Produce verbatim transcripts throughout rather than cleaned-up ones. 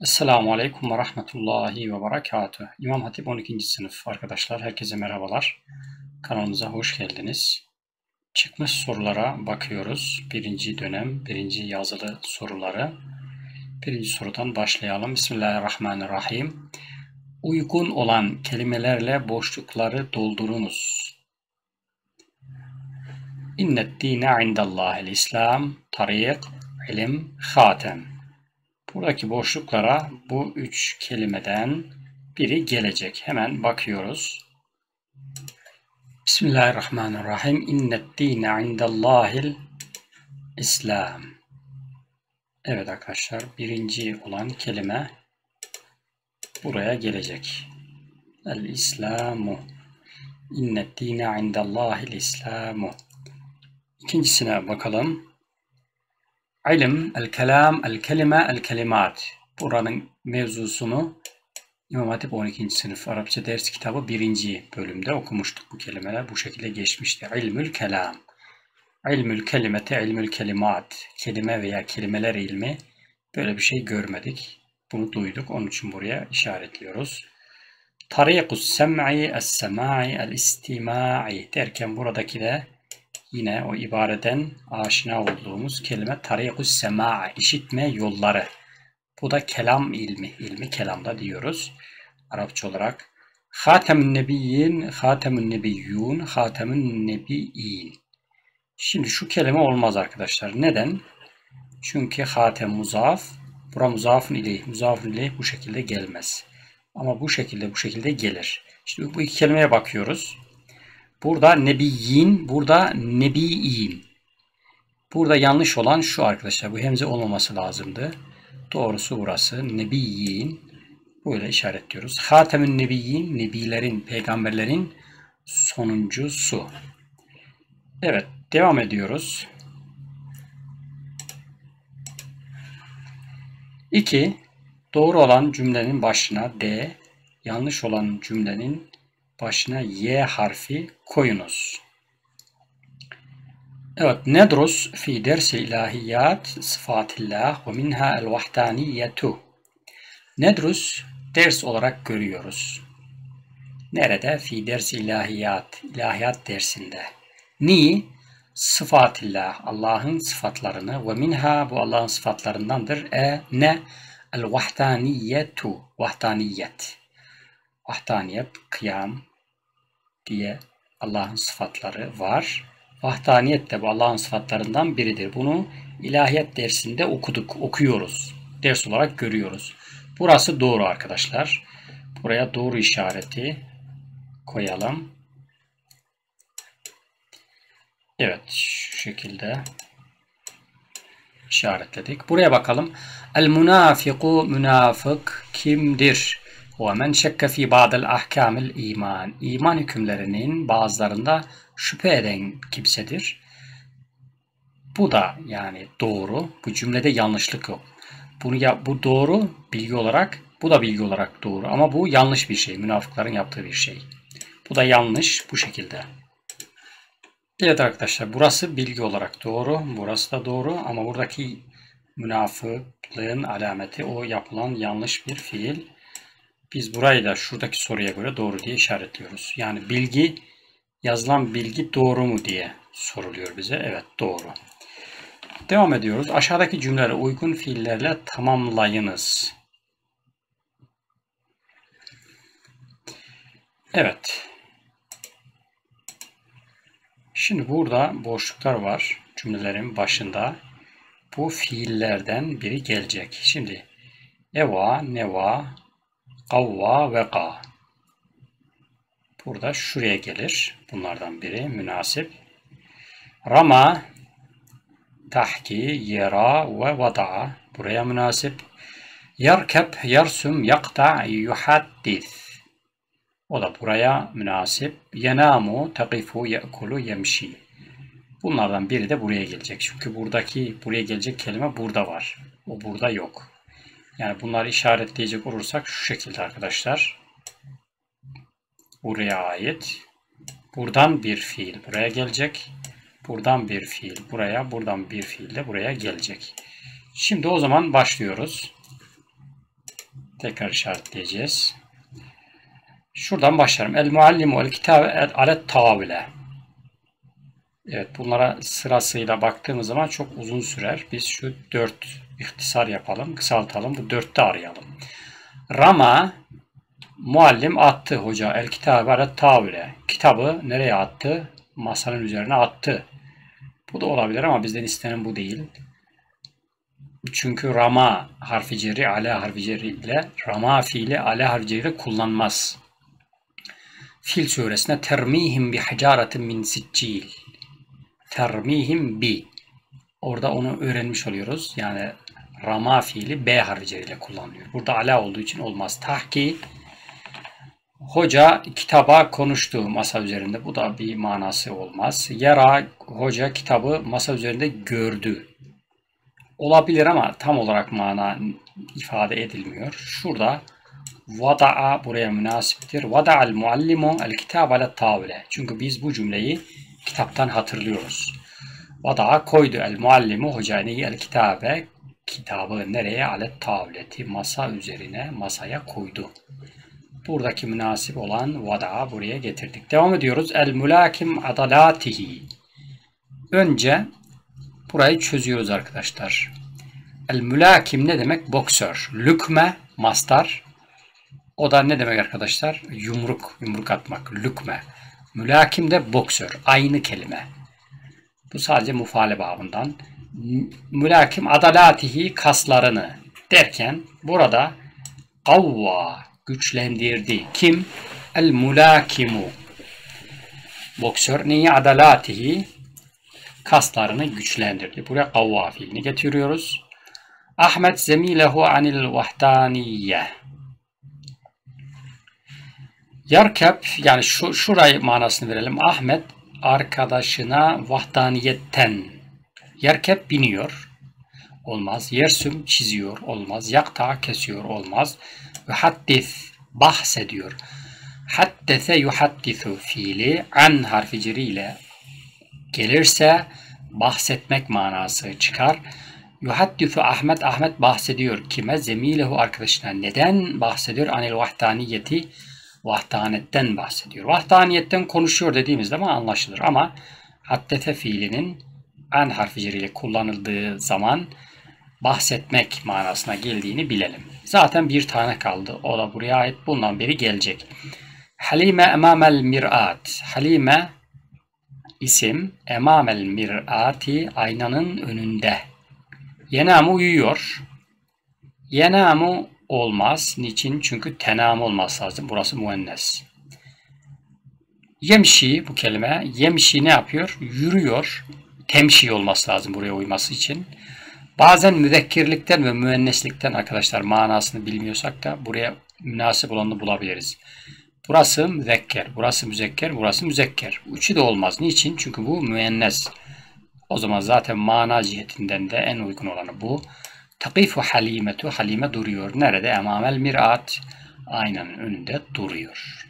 Esselamu Aleyküm ve Rahmetullahi ve Berekatuhu. İmam Hatip on ikinci sınıf arkadaşlar, herkese merhabalar. Kanalımıza hoş geldiniz. Çıkmış sorulara bakıyoruz. Birinci dönem, birinci yazılı soruları. Birinci sorudan başlayalım. Bismillahirrahmanirrahim. Uygun olan kelimelerle boşlukları doldurunuz. İnnet dine indallahil İslam, tarik, ilim, hatem. Buradaki boşluklara bu üç kelimeden biri gelecek. Hemen bakıyoruz. Bismillahirrahmanirrahim. İnnet dine indallahil İslam. Evet arkadaşlar, birinci olan kelime buraya gelecek. El-İslamu. İnnet dine indallahil İslamu. İkincisine bakalım. İlim, el-kelam, el-kelime, el-kelimat. Buranın mevzusunu İmam Hatip on ikinci sınıf Arapça ders kitabı birinci bölümde okumuştuk bu kelimeler. Bu şekilde geçmişti. İlmül kelam. İlmül kelimete, ilmül kelimat. Kelime veya kelimeler ilmi. Böyle bir şey görmedik. Bunu duyduk. Onun için buraya işaretliyoruz. Tarikus sem'i, es-sema'i, el-istima'i derken buradaki de yine o ibareden aşina olduğumuz kelime tarikus sema'i, işitme yolları. Bu da kelam ilmi, ilmi kelamda diyoruz. Arapça olarak. Hatemün nebiyyin, hatemün nebiyyun, hatemün nebiyyin. Şimdi şu kelime olmaz arkadaşlar. Neden? Çünkü hatem muzaf, bura muzafun ileyh, muzafun ileyh bu şekilde gelmez. Ama bu şekilde bu şekilde gelir. Şimdi bu iki kelimeye bakıyoruz. Burada nebiyyin, burada nebiyyin. Burada yanlış olan şu arkadaşlar. Bu hemze olmaması lazımdı. Doğrusu burası. Nebiyyin. Böyle işaretliyoruz. Hatemün nebiyyin. Nebilerin, peygamberlerin sonuncusu. Evet. Devam ediyoruz. iki. Doğru olan cümlenin başına D, yanlış olan cümlenin başına Y harfi koyunuz. Evet, nedrus fi dersi ilahiyat sıfatillah ve minha el vahdaniyetu. Nedrus ders olarak görüyoruz. Nerede? Fi dersi ilahiyat, ilahiyat dersinde. Ni? Sıfatillah, Allah'ın sıfatlarını ve minha bu Allah'ın sıfatlarındandır. E ne? El vahdaniyetu, vahdaniyet. Vahdaniyet, kıyam diye Allah'ın sıfatları var. Vahdaniyet de bu Allah'ın sıfatlarından biridir. Bunu ilahiyat dersinde okuduk, okuyoruz. Ders olarak görüyoruz. Burası doğru arkadaşlar. Buraya doğru işareti koyalım. Evet, şu şekilde işaretledik. Buraya bakalım. El munafiku, münafık kimdir? Ve men şekke fi ba'del ahkamil iman. İman hükümlerinin bazılarında şüphe eden kimsedir. Bu da yani doğru. Bu cümlede yanlışlık yok. Bunu ya, bu doğru bilgi olarak, bu da bilgi olarak doğru. Ama bu yanlış bir şey. Münafıkların yaptığı bir şey. Bu da yanlış bu şekilde. Evet arkadaşlar, burası bilgi olarak doğru. Burası da doğru. Ama buradaki münafıklığın alameti o yapılan yanlış bir fiil. Biz burayı da şuradaki soruya göre doğru diye işaretliyoruz. Yani bilgi, yazılan bilgi doğru mu diye soruluyor bize. Evet, doğru. Devam ediyoruz. Aşağıdaki cümleleri uygun fiillerle tamamlayınız. Evet. Şimdi burada boşluklar var. Cümlelerin başında. Bu fiillerden biri gelecek. Şimdi eva, neva, kavva ve ka. Burada şuraya gelir. Bunlardan biri münasip. Rama, tahki, yera ve vada'a. Buraya münasip. Yerkeb, yersum, yakta, yuhaddis. O da buraya münasip. Yenamu, taqifu, ye'kulu, yemşi. Bunlardan biri de buraya gelecek. Çünkü buradaki buraya gelecek kelime burada var. O burada yok. Yani bunları işaretleyecek olursak şu şekilde arkadaşlar. Buraya ait. Buradan bir fiil buraya gelecek. Buradan bir fiil buraya. Buradan bir fiil de buraya gelecek. Şimdi o zaman başlıyoruz. Tekrar işaretleyeceğiz. Şuradan başlarım. El muallimu el kitabe alet tavile. Evet, bunlara sırasıyla baktığımız zaman çok uzun sürer. Biz şu dört ihtisar yapalım, kısaltalım. Bu dörtte arayalım. Rama, muallim attı hoca. El kitabe alet tavile. Kitabı nereye attı? Masanın üzerine attı. Bu da olabilir ama bizden istenen bu değil. Çünkü rama harfi cerri, ala harfi cerri ile rama fiili ala harfi cerri ile kullanmaz. Fil suresinde termihim bi hicaretin min siccil. Termihim bi. Orada onu öğrenmiş oluyoruz. Yani rama fiili B harfi cerri ile kullanılıyor. Burada ala olduğu için olmaz. Tahki, hoca kitaba konuştu masa üzerinde. Bu da bir manası olmaz. Yara, hoca kitabı masa üzerinde gördü. Olabilir ama tam olarak mana ifade edilmiyor. Şurada vada'a buraya münasiptir. Vada'al muallimu el kitab ala tavile. Çünkü biz bu cümleyi kitaptan hatırlıyoruz. Vada'a koydu el muallimu hoca neyi el kitabe kitabı nereye alet tableti masa üzerine masaya koydu. Buradaki münasip olan vada'a buraya getirdik. Devam ediyoruz. El mulakim adalatihi. Önce burayı çözüyoruz arkadaşlar. El mülakim ne demek? Boksör. Lükme, mastar. O da ne demek arkadaşlar? Yumruk, yumruk atmak. Lükme. Mülakim de boksör. Aynı kelime. Bu sadece mufale babından. Mülakim adalatihi kaslarını derken burada kavva güçlendirdi. Kim? El mülakimu. Boksör neyi? Adalatihi kaslarını güçlendirdi. Buraya kavva fiilini getiriyoruz. Ahmet zemilehu anil vahdaniyye. Yarkab yani şu şurayı manasını verelim. Ahmet arkadaşına vahdaniyetten. Yarkab biniyor. Olmaz. Yersüm çiziyor. Olmaz. Yakta kesiyor. Olmaz. Yuhaddis bahsediyor. Haddese yuhaddisu fiili an harfi ciri ile gelirse bahsetmek manası çıkar. Yuhaddisu Ahmet, Ahmet bahsediyor. Kime? Zemilehu arkadaşına. Neden bahsediyor? Anil vahdaniyeti, vahdaniyetten bahsediyor. Vahdaniyetten konuşuyor dediğimiz zaman anlaşılır ama haddete fiilinin an harfi ile kullanıldığı zaman bahsetmek manasına geldiğini bilelim. Zaten bir tane kaldı. O da buraya ait. Bundan beri gelecek. Halime emamel mir'at. Halime isim. Emamel mir'ati aynanın önünde. Yenamu uyuyor. Yenamu olmaz. Niçin? Çünkü tenam olması lazım. Burası muennes. Yemşi bu kelime. Yemşi ne yapıyor? Yürüyor. Temşi olması lazım buraya uyması için. Bazen müzekkirlikten ve müenneslikten arkadaşlar manasını bilmiyorsak da buraya münasip olanı bulabiliriz. Burası müzekker, burası müzekker, burası müzekker. Üçü de olmaz. Niçin? Çünkü bu müennes. O zaman zaten mana cihetinden de en uygun olanı bu. Takifu halimetu. Halime duruyor. Nerede? Emamel mir'at. Aynanın önünde duruyor.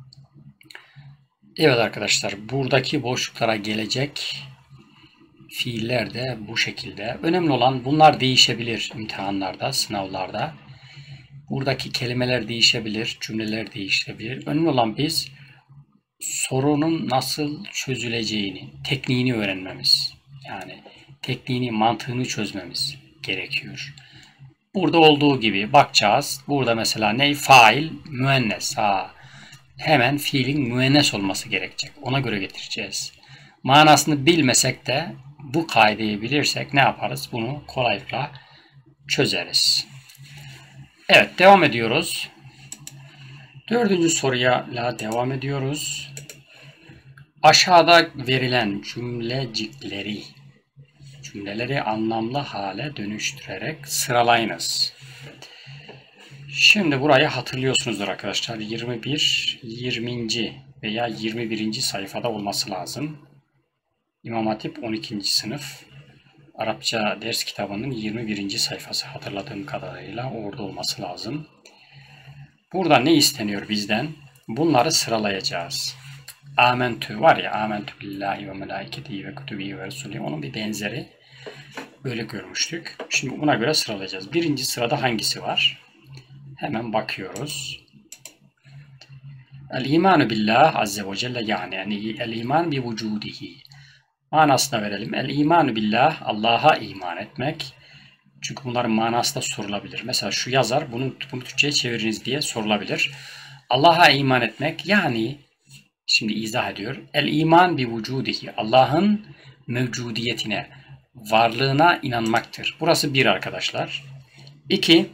Evet arkadaşlar. Buradaki boşluklara gelecek fiiller de bu şekilde. Önemli olan bunlar değişebilir imtihanlarda, sınavlarda. Buradaki kelimeler değişebilir, cümleler değişebilir. Önemli olan biz sorunun nasıl çözüleceğini, tekniğini öğrenmemiz. Yani tekniğini, mantığını çözmemiz gerekiyor. Burada olduğu gibi bakacağız. Burada mesela ne? Fail, müennes. Ha. Hemen fiilin müennes olması gerekecek. Ona göre getireceğiz. Manasını bilmesek de bu kaideyi bilirsek ne yaparız? Bunu kolaylıkla çözeriz. Evet, devam ediyoruz. Dördüncü soruya devam ediyoruz. Aşağıda verilen cümlecikleri, cümleleri anlamlı hale dönüştürerek sıralayınız. Şimdi burayı hatırlıyorsunuzdur arkadaşlar. yirmi bir, yirminci veya yirmi birinci sayfada olması lazım. İmam Hatip on ikinci sınıf Arapça ders kitabının yirmi birinci sayfası hatırladığım kadarıyla orada olması lazım. Burada ne isteniyor bizden? Bunları sıralayacağız. Amentü var ya, amentü billahi ve melaiketihi ve kutubihi ve resulü, onun bir benzeri. Böyle görmüştük. Şimdi buna göre sıralayacağız. Birinci sırada hangisi var? Hemen bakıyoruz. El-imanu billah azze ve celle yani, yani el-iman bi vücudihi. Manasına verelim. El-imanu billah, Allah'a iman etmek. Çünkü bunların manası da sorulabilir. Mesela şu yazar bunu, bunu Türkçe'ye çeviriniz diye sorulabilir. Allah'a iman etmek yani, şimdi izah ediyor. El-iman bi vücudihi, Allah'ın mevcudiyetine, varlığına inanmaktır. Burası bir arkadaşlar. İki,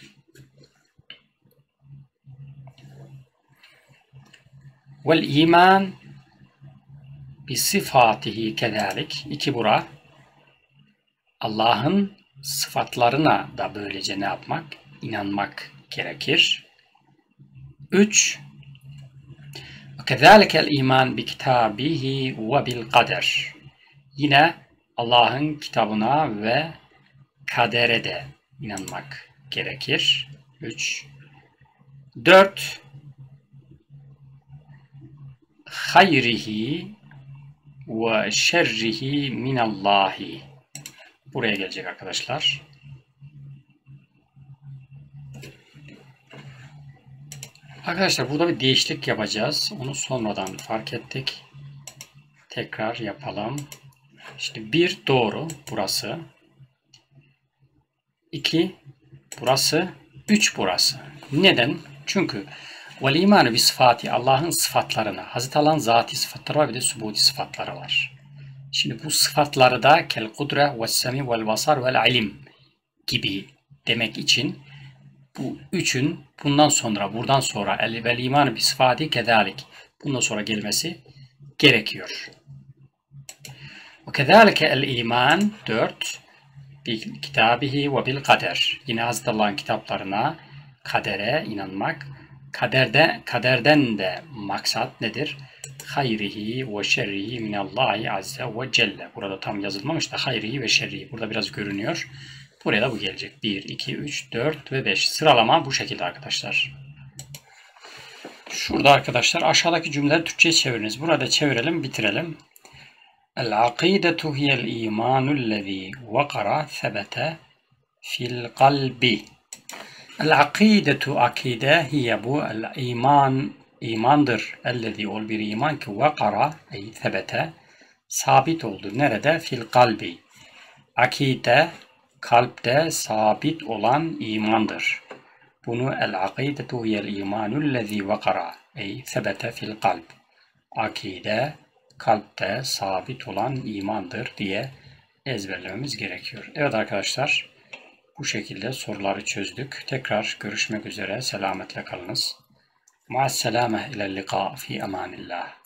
vel iman bi sıfatihi kedalik. İki bura. Allah'ın sıfatlarına da böylece ne yapmak? İnanmak gerekir. Üç, kezalikel iman bi kitabihi ve bil kader. Yine Allah'ın kitabına ve kadere de inanmak gerekir. Üç. Dört, hayrihi ve şerrihi minallahi. Buraya gelecek arkadaşlar. Arkadaşlar burada bir değişiklik yapacağız. Onu sonradan fark ettik. Tekrar yapalım. İşte bir doğru burası. iki burası. üç burası. Neden? Çünkü vel imanü bi sıfati, Allah'ın sıfatlarına. Hazreti Allah'ın zati sıfatları var, bir de subuti sıfatları var. Şimdi bu sıfatları da kel kudre ve semi vel basar vel ilim gibi demek için bu üçün bundan sonra, buradan sonra el vel imanü bi sıfati kedalik, bundan sonra gelmesi gerekiyor. Ve kezalike el iman dört bil kitabihi ve bil kader. Yine Hazreti Allah'ın kitaplarına, kadere inanmak. Kaderde, kaderden de maksat nedir? Hayrihi ve şerrihi minallahi azze ve celle. Burada tam yazılmamış da hayrihi ve şerrihi. Burada biraz görünüyor. Buraya da bu gelecek. bir, iki, üç, dört ve beş. Sıralama bu şekilde arkadaşlar. Şurada arkadaşlar aşağıdaki cümleleri Türkçe'ye çeviriniz. Burada çevirelim, bitirelim. El-akidetu hiyel imanullezî vakara sebete fil kalbi. El-akidetu, akide, hiye bu, el-iman, imandır. Ellezî, ol bir iman ki vakara, ey sebete, sabit oldu. Nerede? Fil kalbi. Akide, kalpte sabit olan imandır. Bunu el-akidetu hiyel imanullezî vakara, ey sebete fil kalb. Akide, kalpte sabit olan imandır diye ezberlememiz gerekiyor. Evet arkadaşlar, bu şekilde soruları çözdük. Tekrar görüşmek üzere. Selametle kalınız. Ma'as selame ilel liqa fi emanillah.